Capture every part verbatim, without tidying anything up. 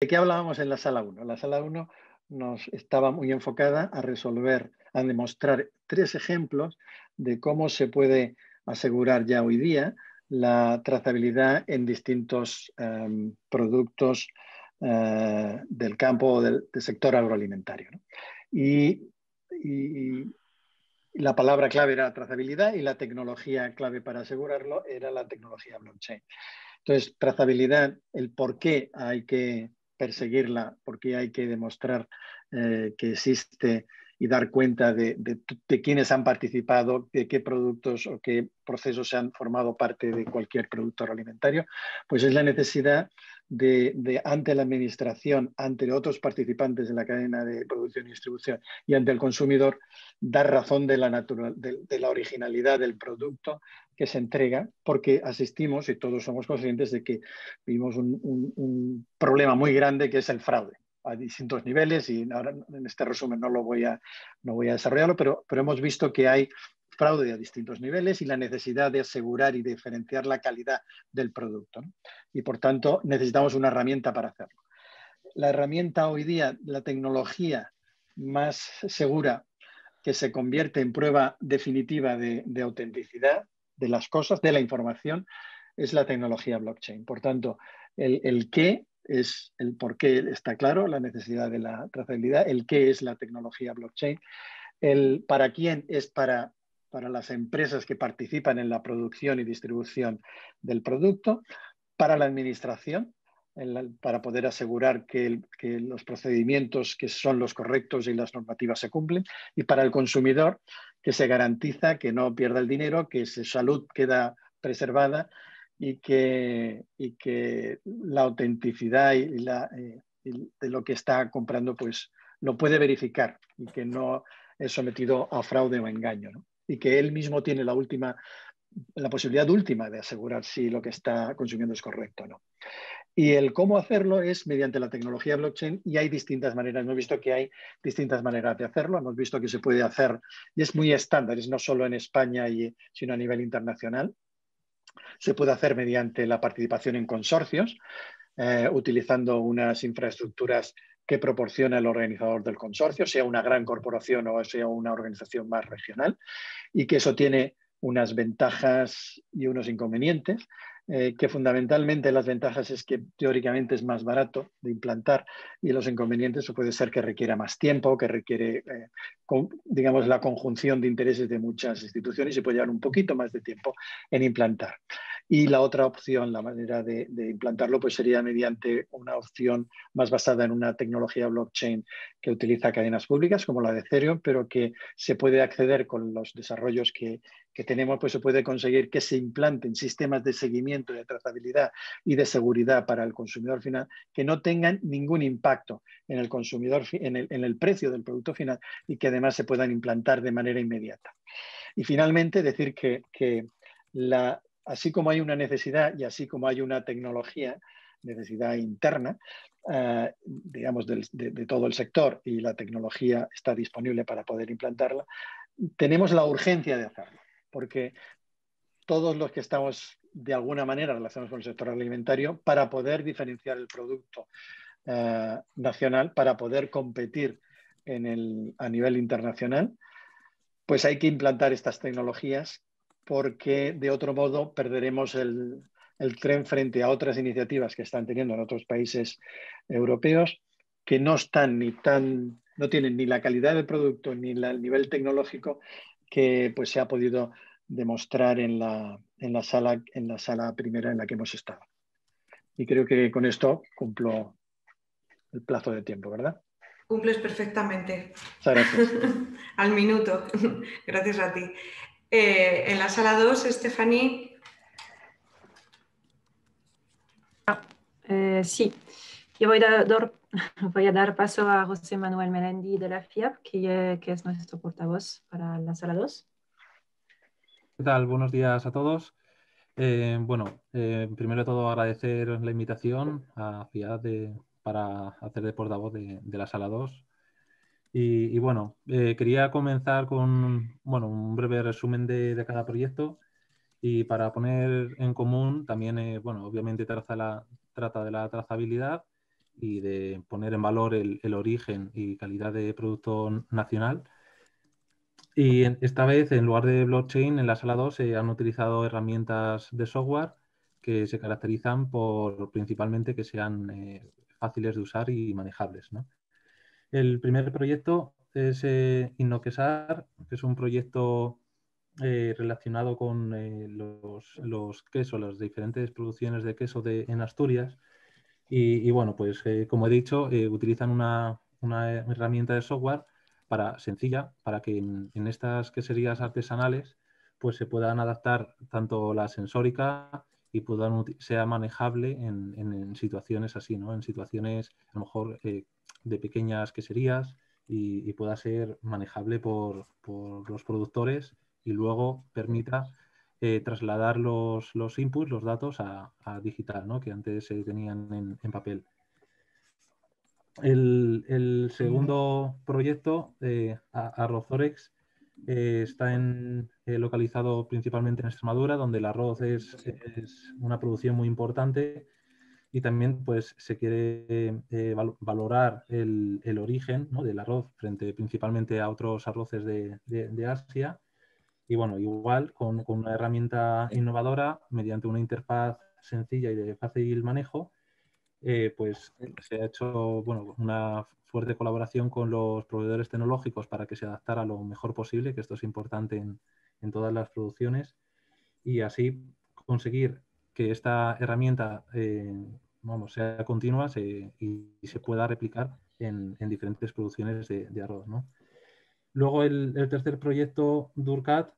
¿De qué hablábamos en la sala uno? La sala uno nos estaba muy enfocada a resolver, a demostrar tres ejemplos de cómo se puede asegurar ya hoy día la trazabilidad en distintos eh, productos eh, del campo o del, del sector agroalimentario, ¿no? Y, y, la palabra clave era trazabilidad y la tecnología clave para asegurarlo era la tecnología blockchain. Entonces, trazabilidad, el por qué hay que perseguirla, por qué hay que demostrar eh, que existe y dar cuenta de, de, de quiénes han participado, de qué productos o qué procesos se han formado parte de cualquier producto alimentario, pues es la necesidad de, de ante la administración, ante otros participantes de la cadena de producción y distribución y ante el consumidor, dar razón de la, natural, de, de la originalidad del producto que se entrega, porque asistimos y todos somos conscientes de que vivimos un, un, un problema muy grande que es el fraude a distintos niveles, y ahora en este resumen no lo voy a, no voy a desarrollarlo, pero, pero hemos visto que hay fraude a distintos niveles y la necesidad de asegurar y diferenciar la calidad del producto, ¿no? Y por tanto necesitamos una herramienta para hacerlo. La herramienta hoy día, la tecnología más segura que se convierte en prueba definitiva de, de autenticidad de las cosas, de la información, es la tecnología blockchain. Por tanto, el, el qué es el por qué está claro, la necesidad de la trazabilidad, el qué es la tecnología blockchain, el para quién es para, para las empresas que participan en la producción y distribución del producto, para la administración, el, para poder asegurar que, el, que los procedimientos que son los correctos y las normativas se cumplen, y para el consumidor, que se garantiza que no pierda el dinero, que su salud queda preservada y que, y que la autenticidad y la, eh, y de lo que está comprando pues lo puede verificar y que no es sometido a fraude o engaño, ¿no? Y que él mismo tiene la última, la posibilidad última de asegurar si lo que está consumiendo es correcto o no. Y el cómo hacerlo es mediante la tecnología blockchain, y hay distintas maneras. Hemos visto que hay distintas maneras de hacerlo. Hemos visto que se puede hacer, y es muy estándar, es no solo en España, y, sino a nivel internacional. Se puede hacer mediante la participación en consorcios, eh, utilizando unas infraestructuras que proporciona el organizador del consorcio, sea una gran corporación o sea una organización más regional, y que eso tiene unas ventajas y unos inconvenientes, eh, que fundamentalmente las ventajas es que teóricamente es más barato de implantar, y los inconvenientes puede ser que requiera más tiempo, que requiere, eh, con, digamos, la conjunción de intereses de muchas instituciones, y puede llevar un poquito más de tiempo en implantar. Y la otra opción, la manera de, de implantarlo, pues sería mediante una opción más basada en una tecnología blockchain que utiliza cadenas públicas como la de Ethereum, pero que se puede acceder con los desarrollos que, que tenemos, pues se puede conseguir que se implanten sistemas de seguimiento, de trazabilidad y de seguridad para el consumidor final, que no tengan ningún impacto en el consumidor, en el, en el precio del producto final, y que además se puedan implantar de manera inmediata. Y finalmente decir que, que la, así como hay una necesidad y así como hay una tecnología, necesidad interna, uh, digamos, del, de, de todo el sector, y la tecnología está disponible para poder implantarla, tenemos la urgencia de hacerlo, porque todos los que estamos de alguna manera relacionados con el sector alimentario, para poder diferenciar el producto uh, nacional, para poder competir en el, a nivel internacional, pues hay que implantar estas tecnologías, porque de otro modo perderemos el, el tren frente a otras iniciativas que están teniendo en otros países europeos, que no están ni tan, no tienen ni la calidad del producto ni la, el nivel tecnológico que pues se ha podido demostrar en la, en la sala, en la sala primera en la que hemos estado. Y creo que con esto cumplo el plazo de tiempo, ¿verdad? Cumples perfectamente. Muchas gracias. Al minuto. Gracias a ti. Eh, en la sala dos, Stephanie. Ah, eh, sí, yo voy a, dar, voy a dar paso a José Manuel Melendi de la FIAP, que, que es nuestro portavoz para la sala dos. ¿Qué tal? Buenos días a todos. Eh, bueno, eh, primero de todo agradecer la invitación a FIAP de, para hacer de portavoz de, de la sala dos. Y, y bueno, eh, quería comenzar con bueno, un breve resumen de, de cada proyecto, y para poner en común también, eh, bueno, obviamente traza la, trata de la trazabilidad y de poner en valor el, el origen y calidad de producto nacional. Y en, esta vez, en lugar de blockchain, en la sala dos se han utilizado herramientas de software que se caracterizan por principalmente que sean eh, fáciles de usar y manejables, ¿no? El primer proyecto es eh, Innoquesar, que es un proyecto eh, relacionado con eh, los, los quesos, las diferentes producciones de queso de, en Asturias. Y, y bueno, pues eh, como he dicho, eh, utilizan una, una herramienta de software para, sencilla para que en, en estas queserías artesanales pues se puedan adaptar tanto la sensórica y puedan, sea manejable en, en, en situaciones así, ¿no? En situaciones a lo mejor eh, de pequeñas queserías y, y pueda ser manejable por, por los productores y luego permita eh, trasladar los, los inputs, los datos a, a digital, ¿no? Que antes se tenían en, en papel. El, el segundo proyecto, eh, Arrozorex, eh, está en, eh, localizado principalmente en Extremadura, donde el arroz es, es una producción muy importante y también pues, se quiere eh, val valorar el, el origen, ¿no? del arroz frente principalmente a otros arroces de, de, de Asia. Y bueno, igual con, con una herramienta innovadora, mediante una interfaz sencilla y de fácil manejo, eh, pues se ha hecho bueno, una fuerte colaboración con los proveedores tecnológicos para que se adaptara lo mejor posible, que esto es importante en, en todas las producciones, y así conseguir que esta herramienta eh, vamos, sea continua se, y, y se pueda replicar en, en diferentes producciones de, de arroz, ¿no? Luego el, el tercer proyecto, Durcat,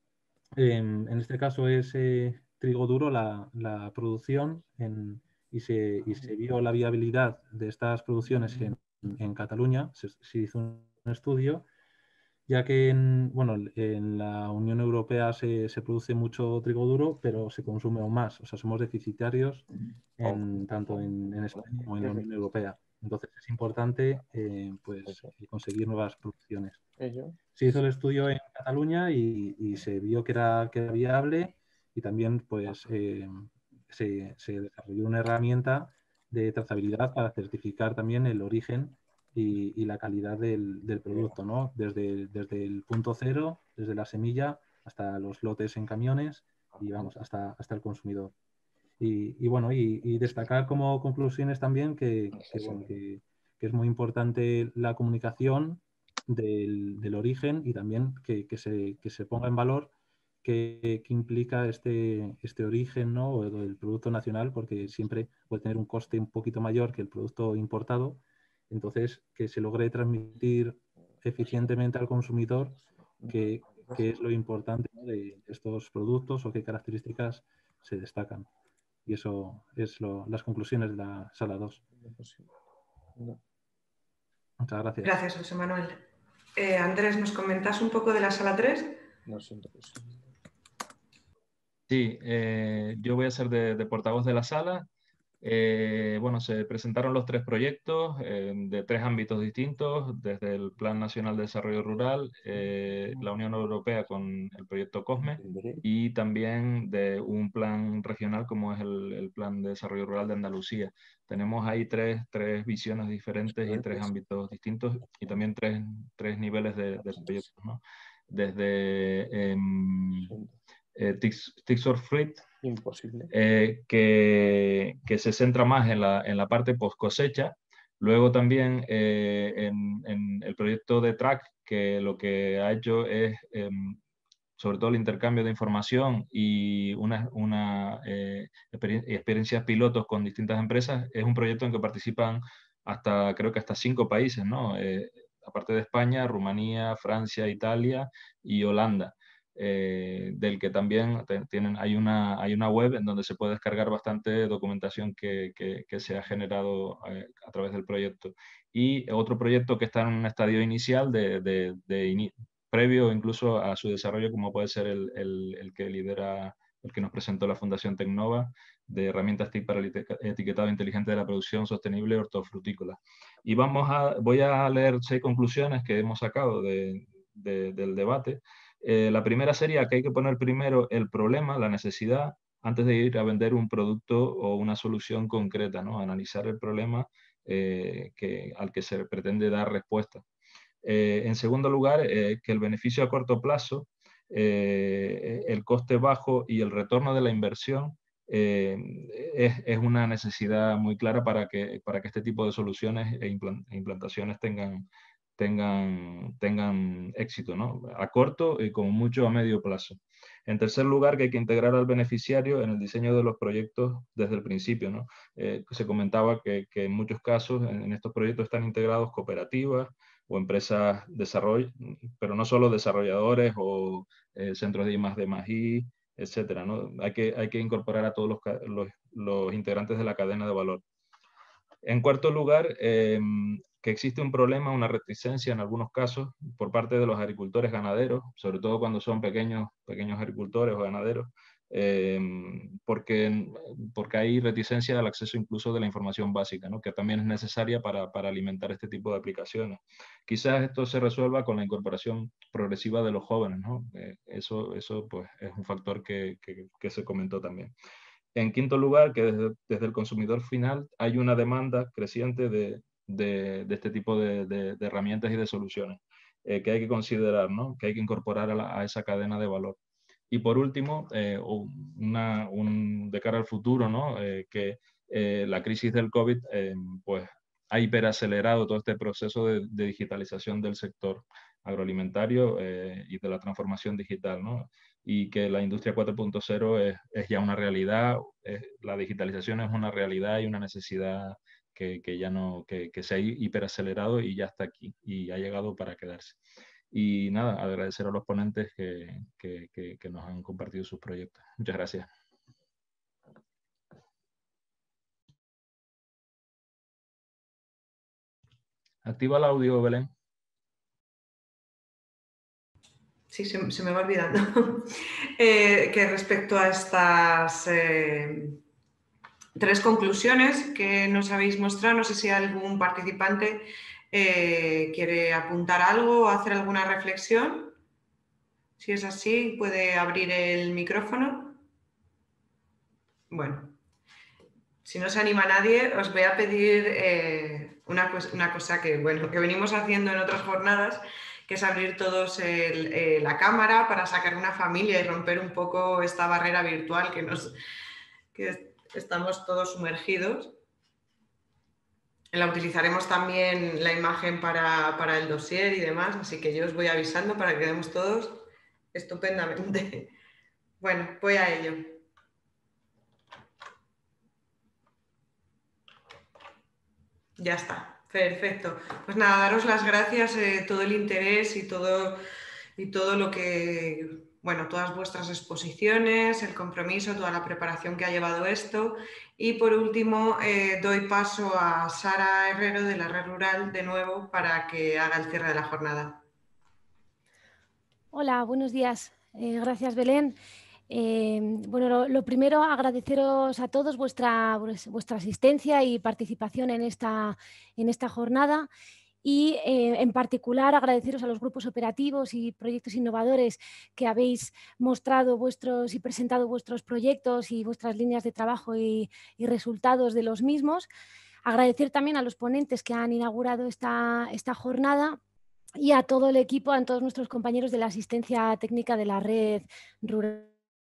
en, en este caso es eh, trigo duro la, la producción en, y, se, y se vio la viabilidad de estas producciones en, en Cataluña. Se, se hizo un estudio, ya que en, bueno, en la Unión Europea se, se produce mucho trigo duro, pero se consume aún más. O sea, somos deficitarios en, tanto en, en España como en la Unión Europea. Entonces es importante eh, pues, conseguir nuevas producciones. Se hizo el estudio en Cataluña y, y se vio que era, que era viable y también pues, eh, se, se desarrolló una herramienta de trazabilidad para certificar también el origen y, y la calidad del, del producto, ¿no? Desde, desde el punto cero, desde la semilla hasta los lotes en camiones y vamos, hasta, hasta el consumidor. Y, y bueno, y, y destacar como conclusiones también que, que, bueno, que, que es muy importante la comunicación del, del origen y también que, que, se, que se ponga en valor qué, qué implica este, este origen, ¿no? O el producto nacional, porque siempre puede tener un coste un poquito mayor que el producto importado. Entonces, que se logre transmitir eficientemente al consumidor qué, qué es lo importante, ¿no? de estos productos o qué características se destacan. Y eso es lo, las conclusiones de la sala dos. Muchas gracias. Gracias, José Manuel. Eh, Andrés, ¿nos comentas un poco de la sala tres? Sí, eh, yo voy a ser de, de portavoz de la sala. Eh, bueno, se presentaron los tres proyectos eh, de tres ámbitos distintos, desde el Plan Nacional de Desarrollo Rural, eh, la Unión Europea con el proyecto COSME y también de un plan regional como es el, el Plan de Desarrollo Rural de Andalucía. Tenemos ahí tres, tres visiones diferentes y tres ámbitos distintos y también tres, tres niveles de, de proyectos, ¿no? Desde eh, eh, Tixor Fruit, Imposible. Eh, que, que se centra más en la, en la parte post cosecha. Luego también eh, en, en el proyecto de Track, que lo que ha hecho es eh, sobre todo el intercambio de información y una, una eh, experien experiencias pilotos con distintas empresas. Es un proyecto en que participan hasta, creo que hasta cinco países, ¿no? Eh, aparte de España, Rumanía, Francia, Italia y Holanda. Eh, del que también tienen, hay, una, hay una web en donde se puede descargar bastante documentación que, que, que se ha generado eh, a través del proyecto. Y otro proyecto que está en un estadio inicial de, de, de in, previo incluso a su desarrollo, como puede ser el, el, el que lidera, el que nos presentó la Fundación Tecnova, de herramientas T I C para el etiquetado inteligente de la producción sostenible hortofrutícola. Y vamos a, voy a leer seis conclusiones que hemos sacado de, de, del debate. Eh, la primera sería que hay que poner primero el problema, la necesidad, antes de ir a vender un producto o una solución concreta, ¿no? Analizar el problema eh, que, al que se pretende dar respuesta. Eh, en segundo lugar, eh, que el beneficio a corto plazo, eh, el coste bajo y el retorno de la inversión eh, es, es una necesidad muy clara para que, para que este tipo de soluciones e implantaciones tengan, tengan, tengan éxito, ¿no? A corto y como mucho a medio plazo. En tercer lugar, que hay que integrar al beneficiario en el diseño de los proyectos desde el principio, ¿no? Eh, se comentaba que, que en muchos casos en, en estos proyectos están integrados cooperativas o empresas de desarrollo, pero no solo desarrolladores o eh, centros de I más D más I, etcétera, ¿no? Hay que, hay que incorporar a todos los, los, los integrantes de la cadena de valor. En cuarto lugar, eh, que existe un problema, una reticencia en algunos casos por parte de los agricultores ganaderos, sobre todo cuando son pequeños, pequeños agricultores o ganaderos, eh, porque, porque hay reticencia al acceso incluso de la información básica, ¿no? Que también es necesaria para, para alimentar este tipo de aplicaciones. Quizás esto se resuelva con la incorporación progresiva de los jóvenes, ¿no? Eh, eso eso pues, es un factor que, que, que se comentó también. En quinto lugar, que desde, desde el consumidor final hay una demanda creciente de, de, de este tipo de, de, de herramientas y de soluciones eh, que hay que considerar, ¿no? Que hay que incorporar a, la, a esa cadena de valor. Y por último, eh, una, un, de cara al futuro, ¿no? Eh, que eh, la crisis del COVID eh, pues, ha hiperacelerado todo este proceso de, de digitalización del sector agroalimentario eh, y de la transformación digital, ¿no? Y que la industria cuatro punto cero es, es ya una realidad, es, la digitalización es una realidad y una necesidad que, que ya no, que, que se ha hiperacelerado y ya está aquí y ha llegado para quedarse. Y nada, agradecer a los ponentes que, que, que, que nos han compartido sus proyectos. Muchas gracias. Activa el audio, Belén. Sí, se, se me va olvidando. eh, que respecto a estas eh, tres conclusiones que nos habéis mostrado, no sé si algún participante eh, quiere apuntar algo o hacer alguna reflexión. Si es así, puede abrir el micrófono. Bueno, si no se anima nadie, os voy a pedir eh, una, una cosa que, bueno, que venimos haciendo en otras jornadas, que es abrir todos el, eh, la cámara para sacar una familia y romper un poco esta barrera virtual que, nos, que estamos todos sumergidos. La utilizaremos también la imagen para, para el dossier y demás, así que yo os voy avisando para que quedemos todos estupendamente. Bueno, voy a ello. Ya está, perfecto. Pues nada, daros las gracias, eh, todo el interés y todo, y todo lo que, bueno, todas vuestras exposiciones, el compromiso, toda la preparación que ha llevado esto. Y por último, eh, doy paso a Sara Herrero de la Red Rural de nuevo para que haga el cierre de la jornada. Hola, buenos días. Eh, gracias, Belén. Eh, bueno, lo, lo primero, agradeceros a todos vuestra, vuestra asistencia y participación en esta, en esta jornada y eh, en particular agradeceros a los grupos operativos y proyectos innovadores que habéis mostrado vuestros y presentado vuestros proyectos y vuestras líneas de trabajo y, y resultados de los mismos. Agradecer también a los ponentes que han inaugurado esta, esta jornada y a todo el equipo, a todos nuestros compañeros de la asistencia técnica de la Red Rural.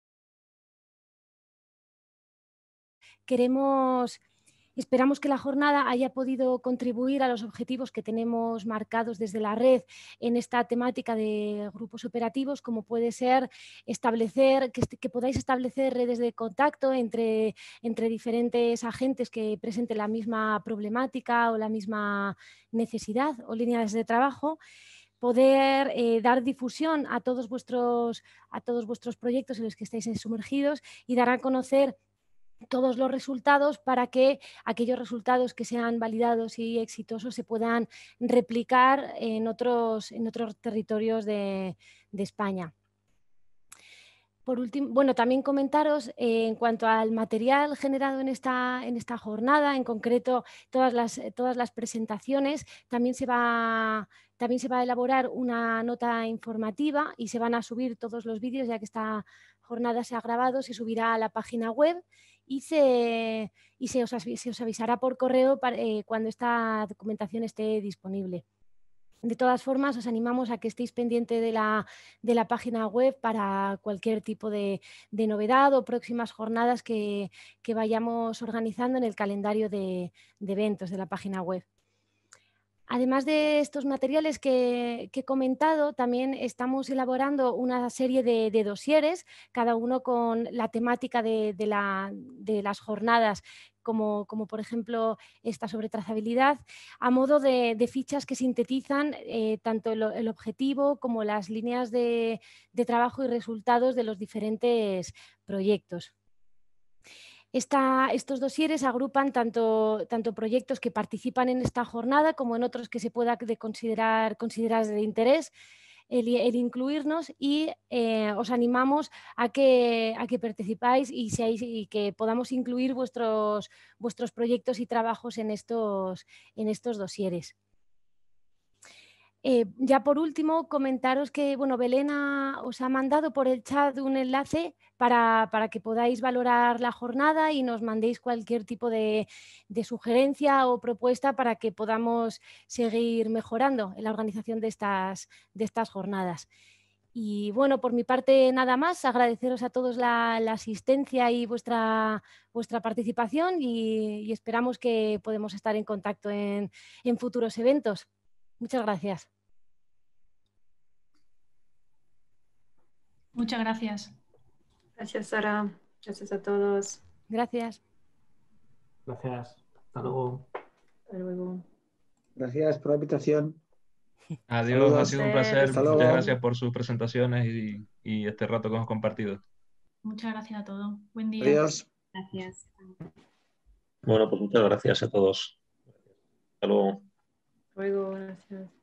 Queremos, esperamos que la jornada haya podido contribuir a los objetivos que tenemos marcados desde la red en esta temática de grupos operativos, como puede ser establecer, que, que podáis establecer redes de contacto entre, entre diferentes agentes que presenten la misma problemática o la misma necesidad o líneas de trabajo. Poder eh, dar difusión a todos, vuestros, a todos vuestros proyectos en los que estáis sumergidos y dar a conocer todos los resultados para que aquellos resultados que sean validados y exitosos se puedan replicar en otros, en otros territorios de, de España. Por último, bueno, también comentaros eh, en cuanto al material generado en esta, en esta jornada, en concreto todas las, todas las presentaciones, también se, va, también se va a elaborar una nota informativa y se van a subir todos los vídeos, ya que esta jornada se ha grabado, se subirá a la página web y se, y se, os, se os avisará por correo para, eh, cuando esta documentación esté disponible. De todas formas, os animamos a que estéis pendiente de la, de la página web para cualquier tipo de, de novedad o próximas jornadas que, que vayamos organizando en el calendario de, de eventos de la página web. Además de estos materiales que, que he comentado, también estamos elaborando una serie de, de dosieres, cada uno con la temática de, de, la, de las jornadas, como, como por ejemplo esta sobre trazabilidad, a modo de, de fichas que sintetizan eh, tanto el, el objetivo como las líneas de, de trabajo y resultados de los diferentes proyectos. Esta, estos dosieres agrupan tanto, tanto proyectos que participan en esta jornada como en otros que se pueda de considerar, considerar de interés, el, el incluirnos, y eh, os animamos a que, a que participáis y, seáis, y que podamos incluir vuestros, vuestros proyectos y trabajos en estos, en estos dosieres. Eh, ya por último, comentaros que bueno, Belén ha, os ha mandado por el chat un enlace para, para que podáis valorar la jornada y nos mandéis cualquier tipo de, de sugerencia o propuesta para que podamos seguir mejorando en la organización de estas, de estas jornadas. Y bueno, por mi parte nada más, agradeceros a todos la, la asistencia y vuestra, vuestra participación, y, y esperamos que podamos estar en contacto en, en futuros eventos. Muchas gracias. Muchas gracias. Gracias, Sara. Gracias a todos. Gracias. Gracias. Hasta luego. Hasta luego. Gracias por la invitación. Adiós, Saludos. ha sido un placer. Hasta Muchas luego. gracias por sus presentaciones y, y este rato que hemos compartido. Muchas gracias a todos. Buen día. Adiós. Gracias. Bueno, pues muchas gracias a todos. Hasta luego. Hasta luego, gracias.